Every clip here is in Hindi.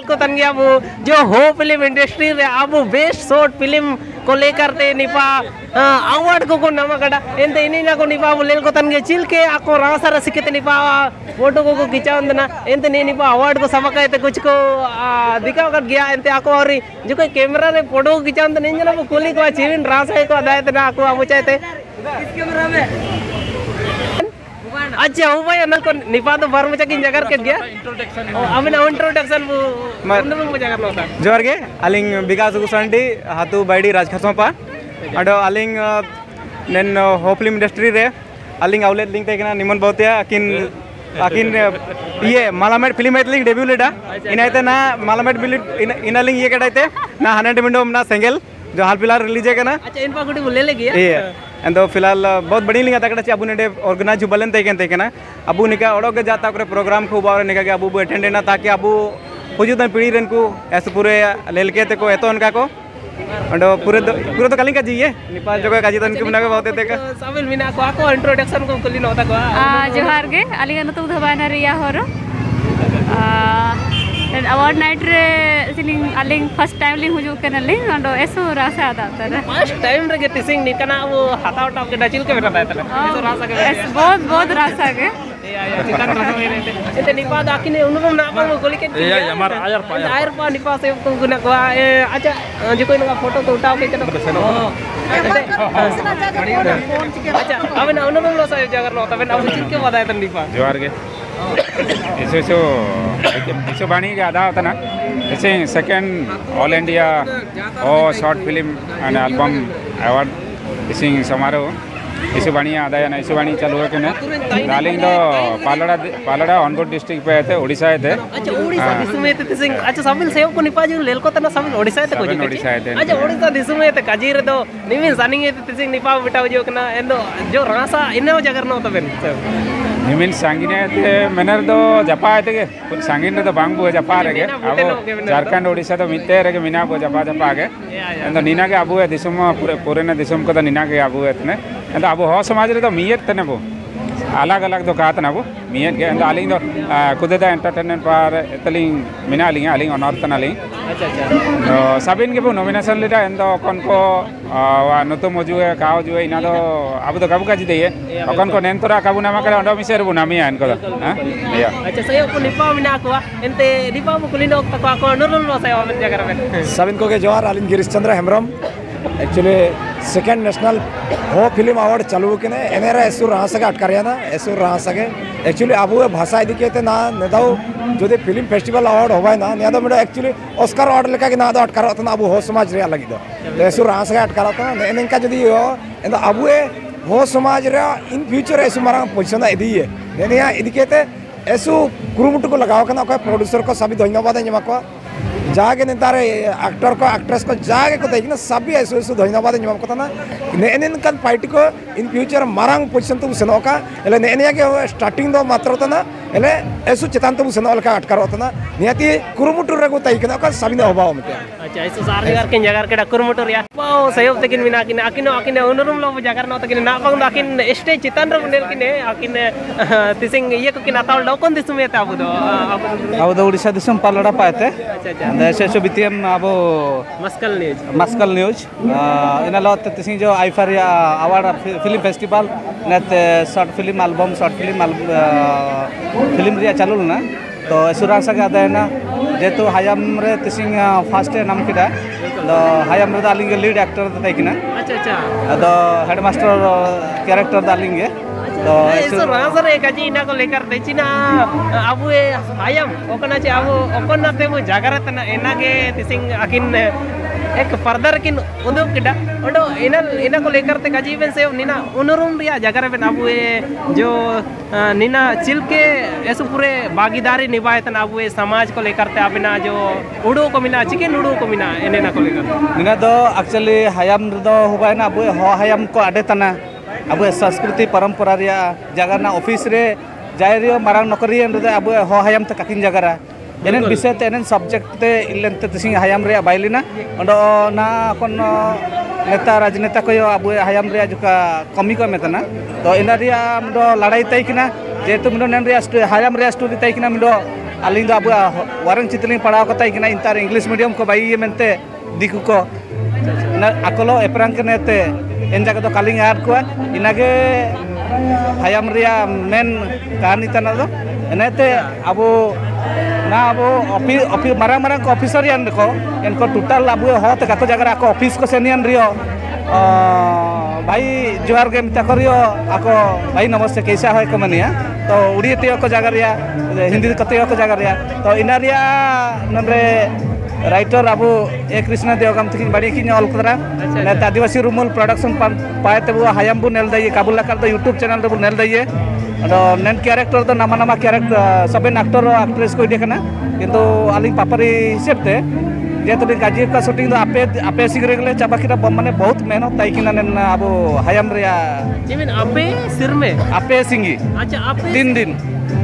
को तन गया वो जो हो फिल्म इंडस्ट्री रे अब बेस्ट शॉर्ट फिल्म को लेकर ते निपा अवार्ड को नमा कटा एंते इनी ना को निपा वो लेल को तन गया चिल के आको रासा रसिके ते निपा फोटो को खींचा ना एंते ने निपा अवार्ड को समका ते कुछ को दिखा कर गया एंते आको और जो कोई कैमरा रे फोटो को खींचा नहीं जना वो कोली को चिविन रासा को अदाय ते ना आको आमो चाहते इस कैमरा में अच्छा हो भाई अनल को निपा तो बार मुझे किन जगह के गया अब ना इंट्रोडक्शन वो उन्नम मुझे जगह होता जोर के अलिंग विकास गुसंडी हाथू बाइडी राजखसोपा अडो अलिंग नेन हो फिल्म इंडस्ट्री रे अलिंग आउलेट लिंक तेकना निमन बहुतिया अकिन ये मालामेट फिल्म एतलिंग डेब्यू लेडा इनाइते ना मालामेट बिलिट इनालिंग ये कटाइते ना 100 मिनट ना सिंगल जो हाल फिलहाल रिलीज है ना अच्छा इन पाकुटी बोले ले गया ये एंड फिलहाल बहुत बड़ी लिंग आता ची अबू ने ऑर्गेनाइज बलन तेकना अबू निका ओडोक जाता प्रोग्राम को बारे निका के अबू अटेंड ना ताकि अबू हुजूद पीढ़ी रेन को ऐसे पूरे लेलके ते को एतो उनका को अंडो पूरे तो कलिंग का जीए निपा जो का जीतन के बनावे बहुत ते का साबिल मिना को आको इंट्रोडक्शन को कुली नोता को जोहार गे अलिंग नतु धबाना रिया होरो अवार्ड नाइट रे सिलिंग अलिंग फर्स्ट टाइम लिंग हुजू के नलिंग अंडो एसो रासा आता तरे फर्स्ट टाइम रे के टिसिंग निकना वो हाथा उठा के डचिल के बेटा तले एसो रासा के बहुत रासा के या चिकन रासा में रहते इते निपा दाकिने उनुम ना पांगो गोली के या हमार आयर पा निपा से को गुना को अच्छा जो कोई ना फोटो तो उठाओ के चलो अच्छा अब ना उनुम लो सा जगह लो तबे ना चिल के बताए तन निपा जोहार के इसो बाणी के आधा होता ना ऐसे सेकंड ऑल इंडिया और short film and album award इसी समारोह इसो बाणी आधा या ना इसो बाणी चालू है कि ना डालिंग तो पालड़ा ऑनगोड डिस्ट्रिक्ट पे थे ओडिशा थे अच्छा ओडिशा दिसुमे थे तिसिंग अच्छा साबिल सेव को निपाजु लेल को तना साबिल ओडिशा थे कोजी ओडिशा थे अच्छा ओडिशा दिसुमे थे काजीर दो निमिन सानिंग थे तिसिंग निपा बेटा जो कना एंदो जो रासा इन्ने जगह न तबेन निमिन सांगिने थे मैंने तो जपा थे के कुछ सांगिने तो बांग बुए जपा रे के अब झारखंड ओडिशा तो मिलते रे के मीना को जपा के एंदो नीना के अबू है दिसुम पूरे ने दिसुम को तो नीना के अबू है तने एंदो अबू हो समाज रे तो मियत तने बो अलग अलग तो कहत ना वो मियत के एंदो अलिंग तो कुदेदा एंटरटेनमेंट पर एतलिंग मीना अलिंग अलिंग ऑनर तना अलिंग अच्छा तो साबिन के बो नॉमिनेशन लेटा एंदो कोन को नतो मजु है काव जो है इना तो अब तो कब का जी दे कोन को नेन तोरा काबू नामा करे अंडो मिसेर बो नामी आन को हां या अच्छा सही को निपा मिना को एंते निपा को कुलिनो को अनुरुल नो सही ओबन जगह में साबिन को के जोहार अलिंग Girish Chandra Hembrom actually second national हो फिल्म अवार्ड चालू के ने एनेरा एसुर रासगे अटकारिया ना एसुर रासगे एक्चुअली अबू भाषा इदी के ना नेदाव जो फिल्म फेस्टिवल अवार्ड होबाय ना निया दो एक्चुअली ऑस्कर अवार्ड लेका के ना दो अटकारो तना अबू हो समाज रे लगी दो एसुर रासगे अटकारो तना नेनका जदी हो एंदा अबू हो समाज रे इन फ्यूचर एसु मारा पोजीशन इदी है नेनिया इदी केते एसु कुरुमुटु को लगाव कना को प्रोड्यूसर को सभी धन्यवाद जमा को जागे नेतारे एक्टर को एक्ट्रेस को जागे को देखना सभी ऐसे ऐसे धन्यवाद जमा को ना नेन कन पार्टी को इन फ्यूचर मारंग पोजीशन तो सेनोका एले नेनिया के स्टार्टिंग दो मात्र तना एले ऐसु चेतन तो सेनो लका अटकारो तना नियति कुरुमुटु रे को तैकना का सभी ने होबाव मते अच्छा ऐसु सारगार के जगह के कुरुमुटु रे पाओ सहयोग तकिन मिना किन आकिन उनुरुम लो जगह न तकिन ना पांग आकिन स्टेज चितन रे नेल किने आकिन तिसिंग ये को किन आताल डोकन दिसुमे ता अब तो उड़ीसा दिसम पालड़ा पाते अच्छा ऐसे बीतीएम अब मस्कल न्यूज इन लत तिसिंग जो आईफार अवार्ड फिल्म फेस्टिवल नेत short film album short film रिया चालू ना तो एसुरांसा के आदा ना जेतु हायाम रे तिसिंग फर्स्ट नाम किदा तो हायाम रे दालिंग लीड एक्टर तैकिना अच्छा अच्छा तो हेडमास्टर कैरेक्टर दालिंग तो ऐसो रासर एक जी इना को लेकर देचिना अब हायाम ओकना चे अब ओकना ते मु जागरत ना एना के तिसिंग अकिन एक फर्दर किन उदुप किडा ओडो इना को लेकर ते काजीबन से निना उनुरुम रिया जगह पे अब जो निना चिल के ऐसो पूरे भागीदारी निभाए तन अब समाज को लेकर ते अबिना जो उडो को मिना चिकन उडो को मिना एनेना को लेकर निना दो एक्चुअली हायाम दो होबाय ना अब हो हायाम को आडे तना अब संस्कृति परंपरा रिया जगह ना ऑफिस रे जाय रियो मारांग नौकरी अब हो हायाम ते काकिन जगह एनन विषय ते एनन सब्जेक्ट ते इलेंते तिसिंग हायाम रे बाइलिना ओंडो ना कोन नेता राजनेता को अब हायाम रे जुका कमी को मेतना तो इना रिया दो लड़ाई तैकिना जेतु मिनो नेन रे हायाम रे स्टोरी तैकिना मिनो aling do abu warang citling padhaw kata ikna intar English medium ko bai mente diku ko na akolo eprang kenete en jaga do kaling ar ko inage hayam ria men kahani tana do enete abu na abu office marang ko officer yan ko en ko total abu ho te kako jaga ko office ko senian rio भाई जोहार के मिता करियो आको भाई नमस्ते कैसा है को मनिया तो उड़ी ते को जगह रिया हिंदी कते को जगह रिया तो इनारिया नंदरे राइटर अबु ए कृष्ण देवगम तकिन बड़ी किन ऑल करा ने आदिवासी रुमुल प्रोडक्शन पाए ते वो हायम बु नेल दई काबुल कर द यूट्यूब चैनल रे बु नेल दई अदो नेन कैरेक्टर तो नामा नामा कैरेक्टर सबेन एक्टर एक्ट्रेस को इडे कना किंतु आलिंग पापरी हिसाबते जेतु गाजी का शूटिंग तो आपे सिगरे गले चाबा किरा माने बहुत मेहनत ताई किना ने अब हायम रिया जीवन आपे सिर में आपे सिंगी अच्छा आपे 3 दिन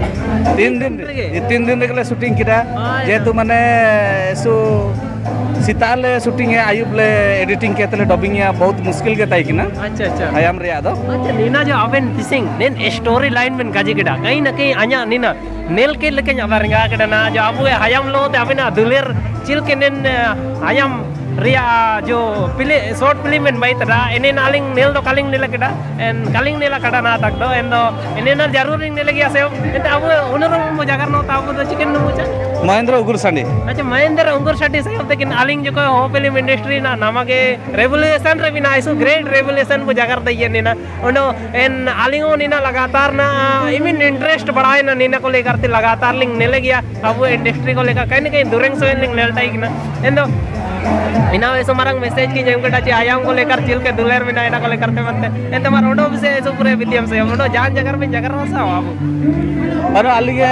ये 3 दिन गले शूटिंग किरा जेतु माने सु सिताले शूटिंग है आयुबले एडिटिंग के तले डबिंग है बहुत मुश्किल के ताई किना अच्छा हायम रिया दो अच्छा नीना जो अवेन दिसिंग नेन स्टोरी लाइन में गाजी किडा कहीं ना कहीं आnya नीना नेल के लेके ᱧᱟᱵᱟᱨnga kedana जो abu hayam lo te avena duler चिल के नेन hayam रिया जो पिले शॉर्ट फिल्म में बाई तरा एने नालिंग नेल दो कालिंग नेला केडा एन कालिंग नेला kada ना तक दो एन दो एने ना जरूर नेले गया से एंत अब उनरम मो जागर नो ताबो दो चिकन नो मुचा महेंद्र उगुर सांडी अच्छा महेंद्र उगुर सांडी से लेकिन आलिंग जो को हो फिल्म इंडस्ट्री ना नामागे रेवोल्यूशन रे बिना इसु ग्रेट रेवोल्यूशन बो जागर दइए नेना ओनो एन आलिंगो नेना लगातार ना इमिन इंटरेस्ट बढ़ाए ना नेना को लेकर ते लगातार लिंग नेले गया अब इंडस्ट्री को लेकर कहीं न कहीं दुरेंग सोन लिंग नेलताई किना एन दो इना ऐसो मारंग मैसेज की जेम कटा ची आयाम को लेकर चिल के दुलेर में ना को लेकर ते बनते एन तमार ओडो से ऐसो पूरे विद्यम से ओडो जान जगर में जगर रसा अब और अलिगे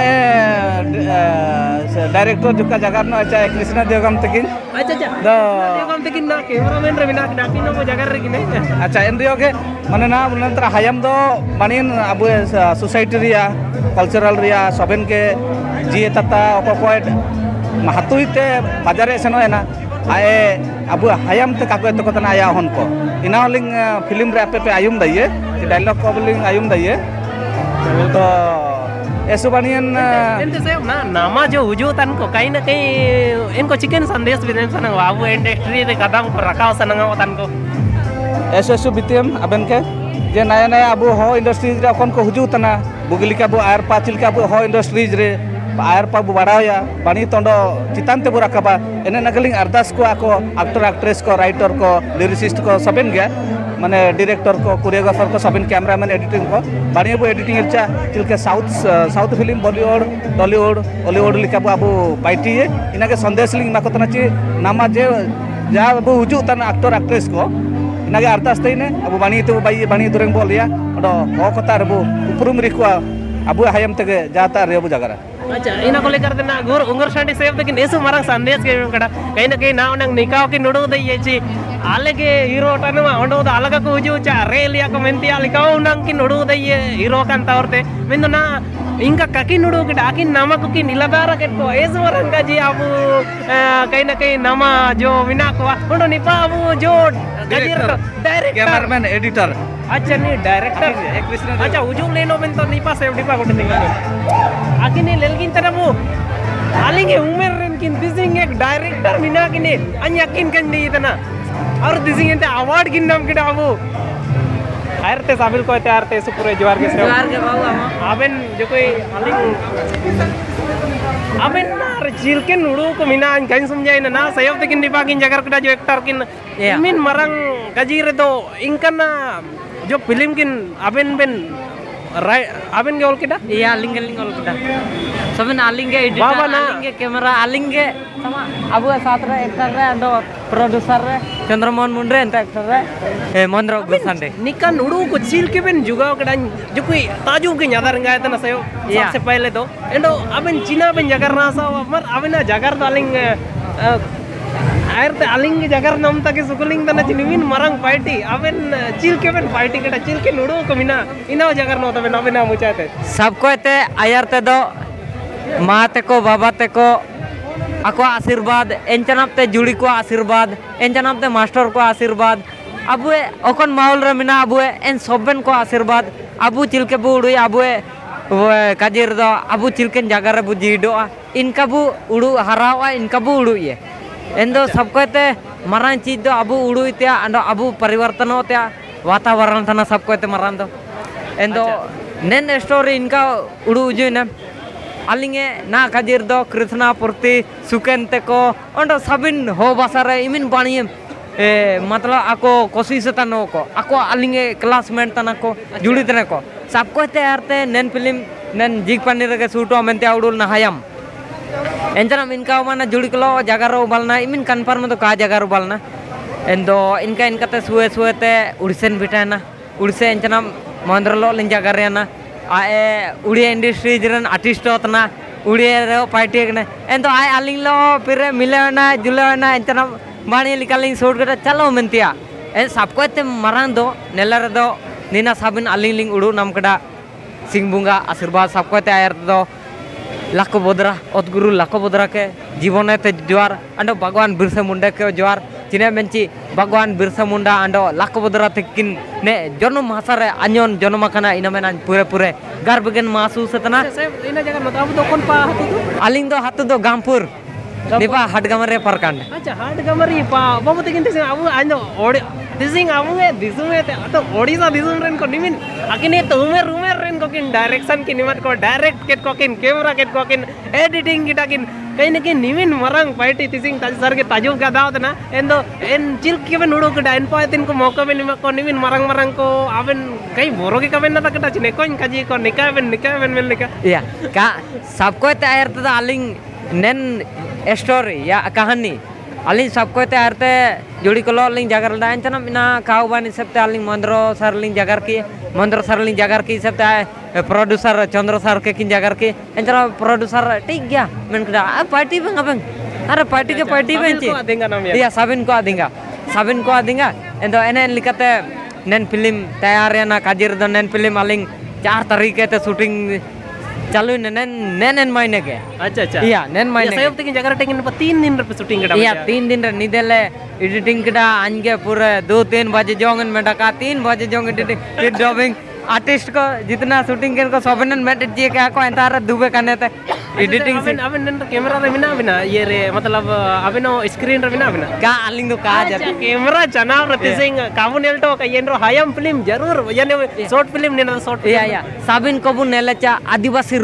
डायरेक्टर जुका जगर नो अच्छा कृष्ण देवगम तकिन अच्छा देवगम तकिन ना कैमरामैन रे बिना डाकी नो जगर रे किने अच्छा एन रियो के माने ना नंतर हायम दो मानिन अब सोसाइटी रिया कल्चरल रिया सबन के जी तता ओकोय महतुइते बाजारे सेनो एना आए अब हायम ते काको तो कतना आया हन को इनालिंग फिल्म रे आपे पे आयुम दइए डायलॉग को लिंग आयुम दइए तो ऐसो बनियन एंते से ना नामा जो हुजू तन को कहीं ना कहीं इनको चिकन संदेश बिदेन सनंग बाबू इंडस्ट्री रे कदम को रखाव सनंग तन को ऐसो बितियम अबन के जे नया नया अब हो इंडस्ट्रीज रे कोन को हुजू तना बुगली का अब आयर पाचिल का अब हो इंडस्ट्रीज रे आयर पा बढ़ाया पानी तोंडो चितान ते बुरा कबा एने नगलिंग अरदास को आको एक्टर एक्ट्रेस को राइटर को लिरिसिस्ट को सबन गया माने डायरेक्टर को कोरियोग्राफर को सबन कैमरामैन एडिटिंग को बानी अब एडिटिंग इच्छा चिलके south film Bollywood Tollywood Hollywood लिखा अब पाइटी इना के संदेश लिंग माको तना ची नामा जे जा अब हुजू तन एक्टर एक्ट्रेस को इना के अरदास तेने अब बानी तो बाई बानी दुरेंग बोलिया ओडो हो कता रबो उपरुम रिखवा अब हायम तके जाता रेबु जगरा अच्छा इना को लेकर ना गुर उंगर सांडी सेव लेकिन ऐसो मारा संदेश के कड़ा कहीं ना कहीं ना उनंग निकाव की नुडो दई ची आले के हीरो टनवा ओंडो द अलग को हुजू चा रेलिया को मेंती आले का उनंग की नुडो दई हीरो कान तौरते मेंदो ना इंका ककी नुडो के डाकी नामा को की निलादार के को ऐसो रंगा जी अब कहीं ना कहीं नामा जो विना को ओंडो निपा अब जो डायरेक्टर कैमरामैन एडिटर अच्छा नहीं डायरेक्टर अच्छा हुजूम लेनो बिन तो निपा सेव डिपा को टिंगा आकिने लेलगिन तरह वो आलिंगे उमेर रेनकिन दिसिंग एक डायरेक्टर बिना किने अन्याकिन कंडी इतना और दिसिंग एंते अवार्ड किन नाम किडा वो आरते साबिल को ते आरते सु पूरे जवार के बाबू आबेन जो कोई आलिंग आबेन नार चिलकेन उडू को मिना कहीं समझाई ना सयब तकिन डिपा किन जगर कटा जो एक्टर किन मिन मरंग गजी रे दो इनकना जो फिल्म किन आबेन बेन आबेन के ओल किडा या लिंग ओल किडा सबन आलिंगे एडिटर आलिंगे कैमरा आलिंगे sama abu साथ रे एक्टर रे अंदो प्रोड्यूसर रे चंद्रमोहन मुंडे एंत एक्टर रे महेंद्र गुसांडे निकन उडू को चिल के बेन जुगाव कड़ा जो कोई ताजू के न्यादार गाय तना सयो सबसे पहले तो एंडो आबेन चीना बेन जगर ना सा मर आबेना जगर दालिंग आयरते आलिंग जगर नाम तक सुकुलिंग तना चिनिमिन मरंग पार्टी आबेन चिल के बेन पार्टी कटा चिल के नुडू को मिना इना जगर नो तबे नबेना मुचाते सबको ते आयरते दो माते को बाबाते को ako आशीर्वाद एंचनाप ते जुड़ी को आशीर्वाद एंचनाप ते मास्टर को आशीर्वाद अबुए ओकन माहौल रे मिना अबुए एन सबन को आशीर्वाद अबु चिलके बुड़ी अबुए kaji redo abu cilken jagar bu jido inka bu udu harawa inka bu udu ye endo sabko te marang chीज do abu udu te ando abu parivartano te वातावरण था ना सबको ते मरान दो endo nen story inka udu ujuna alinge na kajir do krishna purti suken te ko ondo sabin ho basare imin bani मतलब ako कोशिश तनो को ako alinge classmate तना को जुड़ी तने को सबको ते आरते नेन फिल्म नेन जिग पानी रगे सूटो मेंते आउडुल ना हायम एंजना इनका माना जुड़ी कलो जगह उबालना इमिन कन्फर्म तो का जगह उबालना एंदो इनका ते सुए सुए ते उड़ीसेन बिटाना उड़ीसे एंजना मंद्रलो लिंग जगह रेना आए उड़िया इंडस्ट्री जरन आर्टिस्ट होतना उड़िया रे पार्टी ने एंदो आए अलिंग लो फिर मिलेना जुलेना एंजना बाणी लिकालिंग शूट कर चलो मेंतिया ए सबको ते मरान दो नेलर दो नीना साबिन अलिंग लिंग उड़ू नाम कड़ा सिंह बुंगा आशीर्वाद सबको ते आयर दो लाखो बोदरा अतगुरु लाखो बोदरा के जीवन ते जोर अंडो भगवान बिरसा मुंडा के जोर चिने मेंची भगवान बिरसा मुंडा अंडो लाखो बोदरा तकिन ने जन्म हासारे अन्योन जन्म कना इना मेना पूरे पूरे गर्बगन महसूस तना ina jaga no abu do kon pa hatu tu अलिंग दो हाथ दो गामपुर निपा हटगमरे परकांड acha hard gamari pa babu tekin tising abu ando odi tising abu disume te ato odisa disum ren ko nimin akine tumer ren ko kin direction kin nimat ko direct ket ko kin camera ket ko kin editing kita kin kain ne kin nimin marang party tising taj sar ke tajub ga daat na endo en chil ke ben udu ke dain pa tin ko moka ben ko nimin marang ko aben kai boro ke kaben na ta kata chine ko kaji ko nikah ben men nika iya ka सबको ते आयर त अलिंग नेन स्टोरी या कहानी अलिंग सबको ते आयर ते जुड़ी कलो अलिंग जागर दान तना मिना काउ बानी सब ते अलिंग मंद्रो सरलिंग जागर की सब ते प्रोड्यूसर चंद्र सर के किन जागर की एंतरा प्रोड्यूसर ठीक गया मन कदा पार्टी बंग बंग अरे पार्टी के पार्टी बेंची iya sabin ko adinga endo enen likate nen film tayar ya na kajir do nen film aling 4 तारीख ते शूटिंग चालू नेन महीने के अच्छा iya nen महीने saya tekin jaga tekin 3 दिन पे शूटिंग कटा iya 3 दिन रे निदेले एडिटिंग कटा आनगे पूरे 2-3 बजे जोंगन में डका 3 बजे जोंगन एडिटिंग फिर डबिंग आर्टिस्ट को जितना शूटिंग के को सबन में जे क्या को एंतार दुबे करने ते एडिटिंग से अबे नन कैमरा रे बिना ये रे मतलब अबे नो स्क्रीन रे बिना का अलिंग का जा कैमरा चना प्रतिसिंग काबू नेल्टो का येनरो हायम फिल्म जरूर यानी शॉर्ट फिल्म नेना शॉर्ट या साबिन कबू नेलचा आदिवासी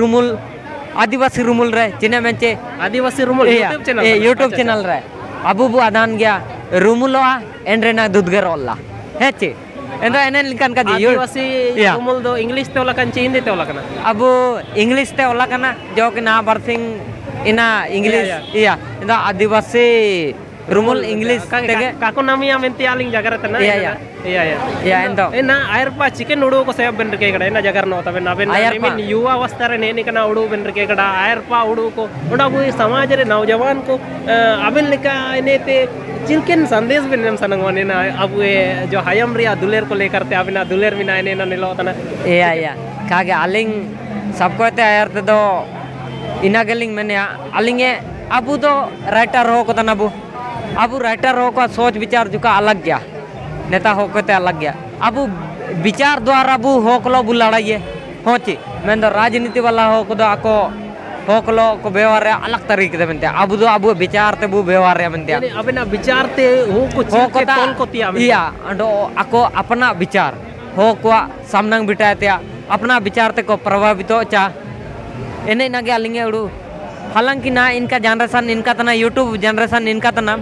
रुमुल रे चिने मेंचे आदिवासी रुमुल यूट्यूब चैनल रे अबू बु आदान गया रुमुलोआ एंड्रेना दुदगर ओल्ला हेचे एंदो एनन लिकन का आदिवासी रुमुल दो इंग्लिश ते ओला कंचे हिंदी ते ओला कना अबू इंग्लिश ते ओला कना जो कि ना बरसिंग इना इंग्लिश या एंदो आदिवासी रुमुल इंग्लिश तेगे काको नामिया मेंती आलिंग जगर तना या एंदो एना आयरपा चिकन उडू को सेब बन रके कड़ा एना जगर नो तबे नाबे निमिन युवा अवस्था रे नेनी कना उडू बन रके कड़ा आयरपा उडू को ओडा को समाज रे नौजवान को अबेन लिका एनेते चिलकेन संदेश बिन नम सनंगवाने ना अब जो हायम रिया दुलेर को लेकर ते अबिना दुलेर बिना एने ना निलो तना या कागे आलिंग सबको ते आयर ते दो इना गेलिंग मैंने आलिंगे अबू तो राइटर हो को तना अबू राइटर हो का सोच विचार जुका अलग गया नेता हो को ते अलग गया अबू विचार द्वारा अबू हो कलो बु लड़ाइए होची मैं तो राजनीति वाला हो को आको हो कलो को व्यवहार अलग तरीके से बनते अबू तो अबू विचार ते बु व्यवहार बनते अबे ना विचार ते हो कुछ के तोल को तिया या अंडो आको अपना विचार हो को सामनांग बिटाते अपना विचार ते को प्रभावित हो चा एने ना के अलिंगे उडू हालांकि ना इनका जनरेशन इनका तना यूट्यूब जनरेशन इनका तना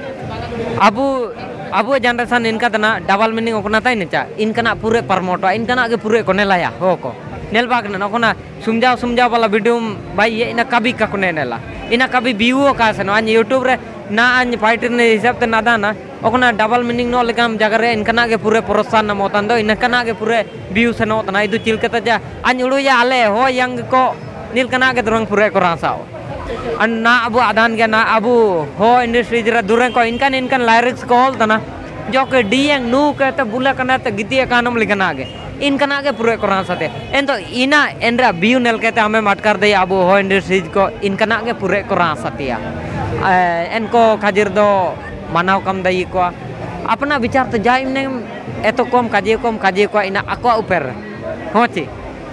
अबू जनरेशन इनका तना डबल मीनिंग ओकना ताई नचा इनका ना पूरे प्रमोट इनका ना के पूरे को नेलाया हो को नेल बाग ना ओकना सुमजाव वाला वीडियो भाई ये इना कभी का को नेला इना कभी व्यू का से ना यूट्यूब रे ना अन फाइटर ने हिसाब ते नादा ना ओकना डबल मीनिंग नो लेकाम जगह रे इनका ना के पूरे प्रोत्साहन ना मोतन दो इनका ना के पूरे व्यू से नो तना इदु चिलकता जा अन उडू या आले हो यंग को नील कना के दुरंग पूरे को रासाओ ना अबू आदान गया ना अबू हो इंडस्ट्री जरा दुरंग को इनकन लायरिक्स को होल तना जो के डीएंग नू के त बुला कना त गिती कानम लिखन आगे इनकन आगे पूरे को रासते एन तो इना एनरा व्यू नेल के हमें मटकर दे अबू हो इंडस्ट्री को इनकन आगे पूरे को रासते एनको खाजिर दो मानव कम दई को अपना विचार तो जाय ने एतो कम काजे को इना अको ऊपर होची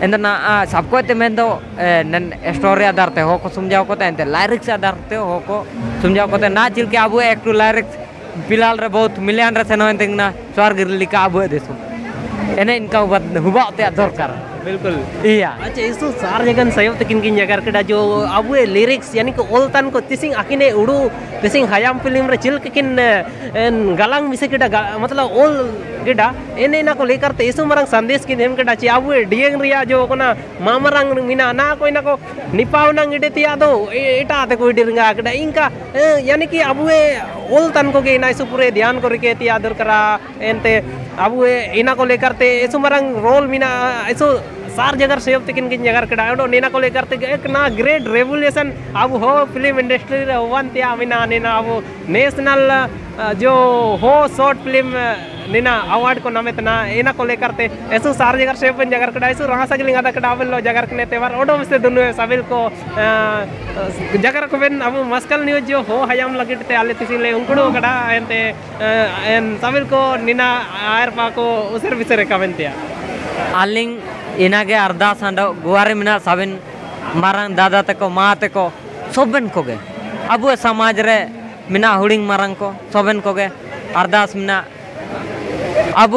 एंदना सबको ते में दो नन स्टोरी आधार ते हो को समझाओ को ते लाइरिक्स आधार ते हो को समझाओ को ते ना चिल के अब एक टू लाइरिक्स पिलाल रे बहुत मिलियन रे सेनो एंतिंगना स्वर्ग लिका अब देसु एने इनका हुबा ते दरकार बिल्कुल iya अच्छा इसो सार जगन सयो तकिन किन जगर केडा जो अब लिरिक्स यानी को ओलतन को तिसिंग आकिने उडू तिसिंग हयाम फिल्म रे चिल किन गलांग मिसे केडा मतलब ओल केडा एने ना को लेकर ते इसो मरंग संदेश किन हम केडा ची अब डियंग रिया जो कोना मामरंग मिना ना कोई ना को निपावना गिडे तिया दो एटा ते कोई डिरंगा केडा इनका यानी कि अब ओलतन को के ना इसो पूरे ध्यान को रिके तिया दरकरा एनते अब इना को लेकर ते इसो मरंग रोल मिना इसो सार जगह सेव तकिन किन जगह केडा ओडो नेना को लेकर ते एक ना ग्रेट रेवोल्यूशन अब हो फिल्म इंडस्ट्री रे होवन त्या मिना नेना अब नेशनल जो हो शॉर्ट फिल्म नेना अवार्ड को नामे तना एना को लेकर ते ऐसो सार जगह सेव पन जगह केडा ऐसो रहा सगलिंग आदा केडा लो जगह कने तेवार ओडो से दुनु साबिल को जगह को बेन अब मस्कल न्यूज जो हो हयाम लगिट ते आले तिसिले उंकुडो केडा एनते एन साबिल को निना आयर पा को उसेर बिसरे कमेंटिया आलिंग इनागे अरदास अंडो गुवारे मिना साबिन मारंग दादा तको मा तको सोबेन कोगे अब समाज रे मिना हुडिंग मारंग को सोबेन कोगे अरदास मिना अब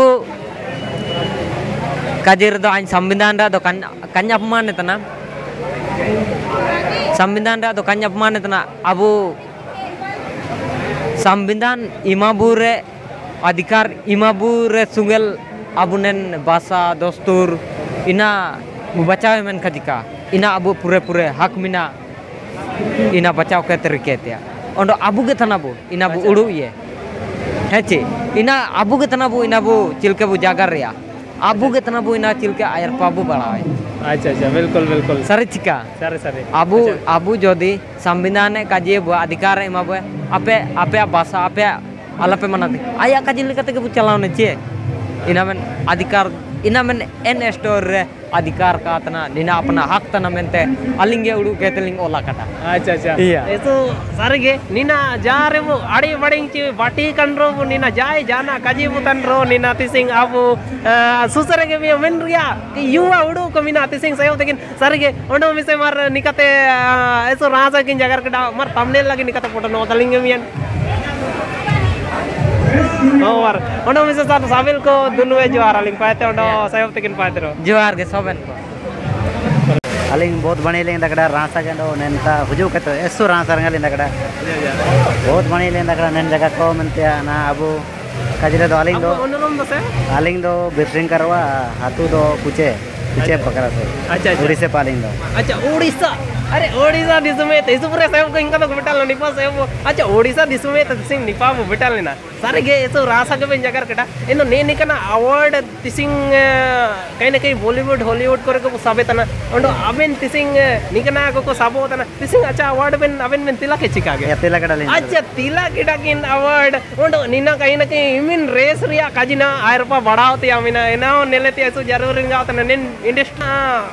काजिर दो आइन संविधान रा दो कन्या अपमान तना संविधान रा दो कन्या अपमान तना अब संविधान इमाबुरे अधिकार इमाबुरे सुंगल अबुनेन भाषा दस्तूर इना बचाव में खजिका इना अब पूरे पूरे हक मिना इना बचाव के तरीके त्या और अबू के तनाबू इना बु उड़ू ये है चे इना अबू के तनाबू इना बु चिलके बु जागर रिया अबू के तनाबू इना चिलके आयर पाबू बढ़ाए अच्छा अच्छा बिल्कुल बिल्कुल सरी चिका सरे सरे अबू अबू जोदी संविधान काजे बु अधिकार इमा बु आपे आपे भाषा आपे अलपे मनाती आया काजे लेकते के बु चलावने चे इना में अधिकार इना में एन स्टोर रे अधिकार का तना निना अपना हक तना मेंते अलिंगे उडू केतलिंग ओला कटा अच्छा अच्छा iya itu sarige nina jare bu adi bading ci bati kanro bu nina jai jana kaji butan ro nina tising abu susare ke men ria ki yuwa udu ko mina tising sayo tekin sarige ondo mise mar nikate eso raja kin jagar kada mar thumbnail lagi nikate photo no talinge mian और ओनो मिसे साथ साबिल को दुनु ए जोहार अलिंग पाते ओनो सायो तकिन पाते रो जोहार के सोबेन को अलिंग बहुत बने लें दकड़ा रासा गंडो नेनता हुजू कतो एसु रासा रंगले दकड़ा बहुत बने लें दकड़ा नेन जगह को मनते ना अबु काजिले दो अलिंग दो बिरसिंग करवा हातू दो कुचे पकड़ा से अच्छा उड़ीसा पालिंग दो अच्छा उड़ीसा अरे ओडिशा दिसुमे तेसु पूरे साहेब को इनका तो बेटाल निपा साहेब अच्छा ओडिशा दिसुमे तसिंग निपा वो बेटाल लेना सारे गे eso रासा के जगह कटा इनो ने निकना अवार्ड तिसिंग कहीं ना कहीं बॉलीवुड हॉलीवुड करे को साबे तना ओंडो अबेन तिसिंग निकना को साबो तना तिसिंग अच्छा अवार्ड बेन अबेन में तिला के चिका गे तिला कटा ले अच्छा तिला केटा किन अवार्ड ओंडो निना कहीं ना कहीं इमिन रेस रिया काजिना आयरपा बढ़ावते आमिना एना नेलेते eso जरूर रिंगा तना नेन इंडस्ट्री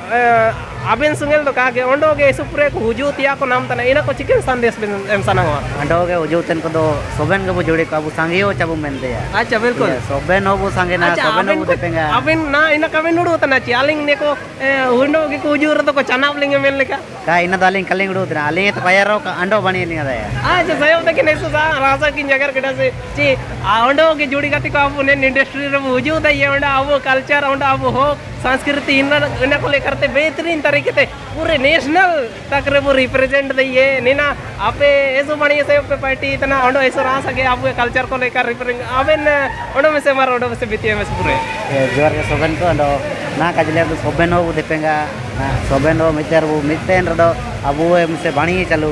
अबेन सुंगल तो कागे ओंडो के eso पूरे को हुजूतिया को नाम तना इना को चिकन संदेश बेन एम सनावा अंडो के हुजूतन को दो सोबेन को जोड़े को अब संगियो चाबू मेनते या अच्छा बिल्कुल सोबेन हो वो संगे ना सोबेन हो देपेंगा अबेन ना इना कबेन उडो तना चालिंग ने को हुंडो के हुजूर तो को चनाप लिंगे मेन लेका का इना दालिंग कलिंग उडो तना अलिंग तो पायरो का अंडो बनी लिंगा दया अच्छा सयो तक ने सो रासा की जगह केटा से ची अंडो के जोड़ी गति को अब ने इंडस्ट्री रे हुजू द ये अंडा अब कल्चर अंडा अब हो संस्कृति इना को लेकर ते बेहतरीन तरीके से पूरे नेशनल तक रे वो रिप्रेजेंट दइए नेना आपे ऐसो बणी से पे पार्टी इतना अंडो ऐसो रासा के आप कल्चर को लेकर रिप्रेजेंट अबेन ओडो में से मार ओडो में से बितिए में से पूरे जोर के सोबेन को अंडो ना काजले तो सोबेन हो देपेंगा ना सोबेन हो मिटर वो मिटेन रदो अबु से बणी चालू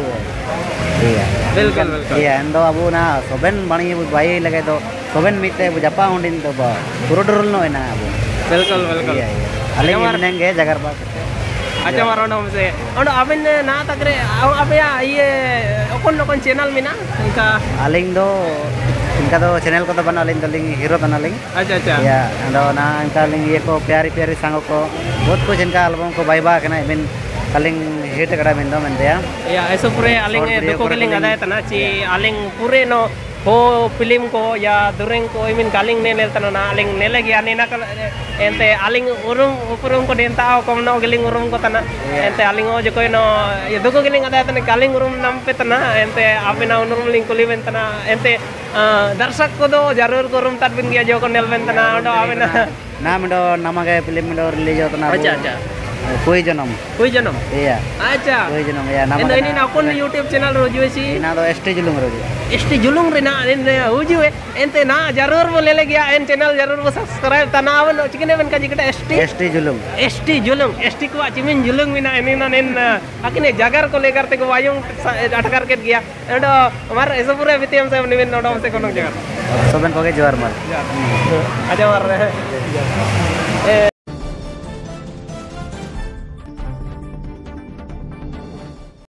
iya बिल्कुल बिल्कुल iya endo abu na soben bani bu bai lage to soben mitte bu japa undin to ba purudurul no ena abu बिल्कुल बिल्कुल iya aling menenge jagar ba अच्छा मारो ना मुझे और अबेन ना तकरे अब ये कौन चैनल में ना इनका aling do इनका तो चैनल को तो बना लिंग लिंग हीरो बना लिंग अच्छा अच्छा या endo ना इनका लिंग ये को प्यारी प्यारी सांगो को बहुत कुछ इनका एल्बम को बाई बा कना बिन Kaling hit kada mindo mentea. Ya, eso pure aling doko keling ada tana ci aling pure no ho film ko ya dureng ko imin kaling nenel tana na aling nele gi anina kal ente aling urum ko denta ko no keling urum ko tana ente aling o joko no ya doko keling ada tana kaling urum nampe tana ente apina urum ling kuliven tana ente darsak ko do jarur ko urum tat bin gi joko nel ben tana do apina Nam do namage film do release hotna. acha Koi Janam. koi janam Iya. acha Koi Janam ya nama. endo ini na kon YouTube channel roju si Ina do ST Julung roju. इष्टि जुलुंग Raina हुजु एंते ना जरूर बोले ले गया एन चैनल जरूर वो सब्सक्राइब तनावन चिकने बन का जिकटा ST Julung. एसटी को चिमिन जुलुंग मिना एनिना नेन अकिने जागर को लेकर ते को वायुं अटकर के गया एंडो हमार ऐसे पूरे वितियम से निविन नोडो से कोनो जगह Soben koge juar mal. आजा मार